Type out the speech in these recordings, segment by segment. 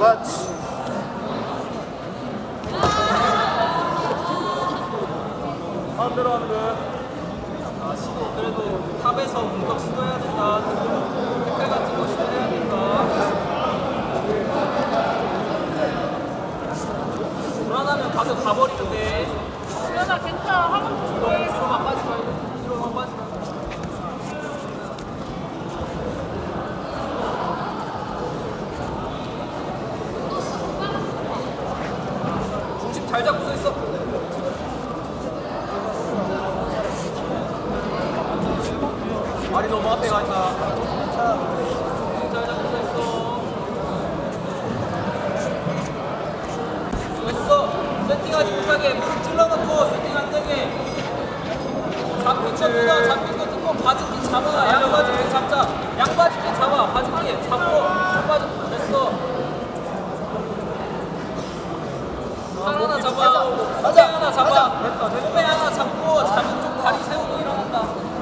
같이. 마음대로 하는 거야. 아, 시도 그래도 탑에서 공격 시도해야 된다. 태클 같은 거 시도해야 된다. 불안하면 가서 가버리면 돼. 수연아 괜찮아. 하고 싶은 거 해. 뒤로만 빠지 말고. 뒤로만 빠지 말고. 중심 잘 잡고 서 있어. 말이 너무 앞에 가 있다. 잘 잡고 서 있어. 됐어. 세팅하지 못하게 무릎 찔러놓고 세팅 안 되게. 잡힌 거 뜯어. 잡힌 거 뜯고 바지끼 잡아. 양바지끼 잡자. 양바지끼 잡아. 바지끼 잡고. 양바지 됐어. 팔 하나 잡아. 소매 하나 잡아. 소매 하나 잡고 잡은 쪽 다리 세우고 일어난다.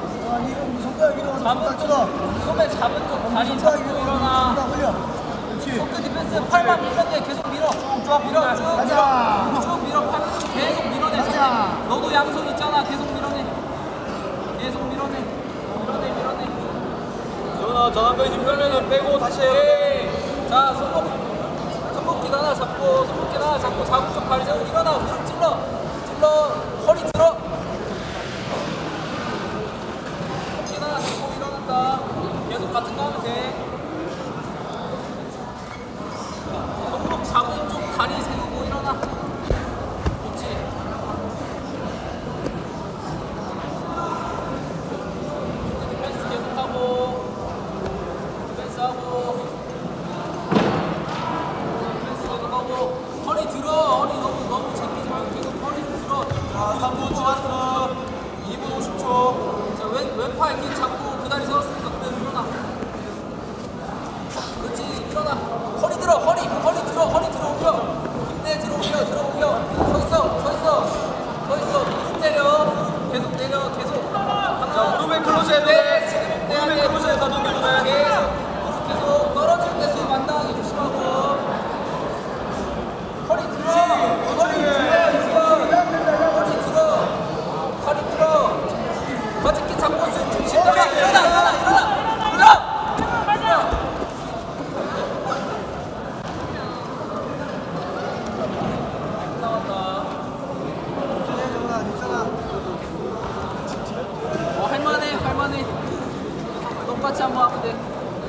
잡은 쪽 소매 잡은 쪽 다리 잡고 일어나. 손끝 디펜스 팔만 밀면 돼. 계속 밀어. 쭉 밀어. 쭉 밀어. 팔 계속 밀어내. 너도 양손 있잖아. 계속 밀어내. 계속 밀어내. 밀어내. 전화 전환거리 뒷면면은 빼고 다시 해. 자, 손목길 하나 잡고 잡은 쪽 다리 세우고 일어나. 무릎 찔러. 허리 들어. 손목길 하나 잡고 일어난다. 계속 같은 거 하면 돼. 손목 잡은 쪽 다리 세우고 일어나. 그렇지. 디펜스 계속하고. 디펜스하고. 허리 들어. 허리 너무 제끼지 말고 계속 허리 들어. 자, 3분 지났어. 2분 50초. 자, 왼팔 이렇게 잡고 그 다리 세웠으니까 그대로 일어나. 그렇지, 일어나. 허리 들어. 허리 들어 올려. 힘내 들어 올려. 서 있어. 무릎 내려. 계속 내려. 자, 무릎에 클로즈 해도 돼. 무릎에 클로즈 해서 넘겨도 돼. 계속 떨어질 때 수입 안 당하게 조심하고. 허리 들어. 바지끼 잡고 중심 잡아. 일어나. 나왔다. 할만해. 똑같이 한번 하면 돼.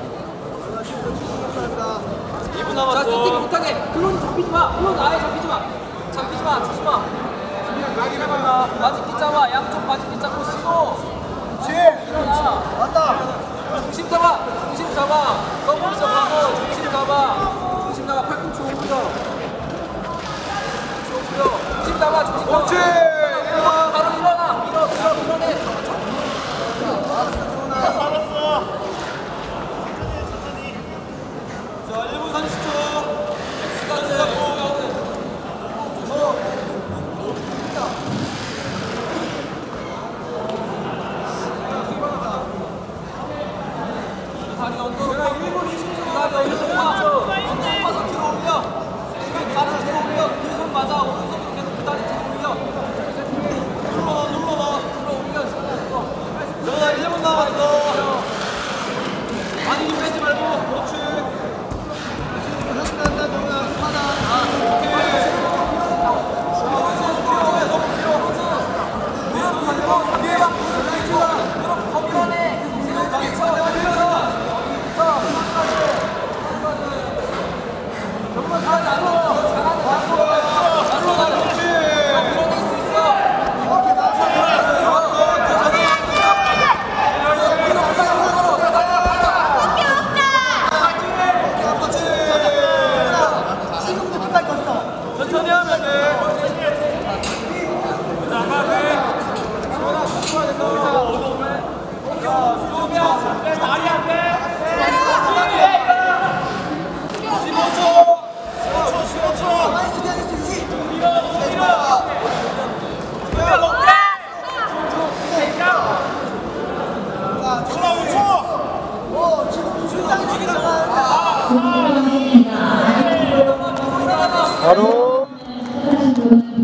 2분 남았어. 자, 세팅 못하게. 클론 잡히지 마. 주지 마. 바지끼 잡아. 양쪽 바지끼 잡고 쓰고. 일어나. 맞다. 중심 잡아. 서브에서 가고 중심 잡아. 팔꿈치 오므려. 중심 잡아. 그렇지. 바로 일어나. 밀어내. 알았어. 자, 1분 30초. 시간. 다리 언더로 1분 20초. 다리 언더로 빠서 들어 올려. 다리 들어 올려. 그 손 맞아. 오른손으로 계속 그 다리 들어 올려. 눌러. 들어 올려. 전화 1분 남았어. 많이 힘 빼지 말고. 그렇지. 바로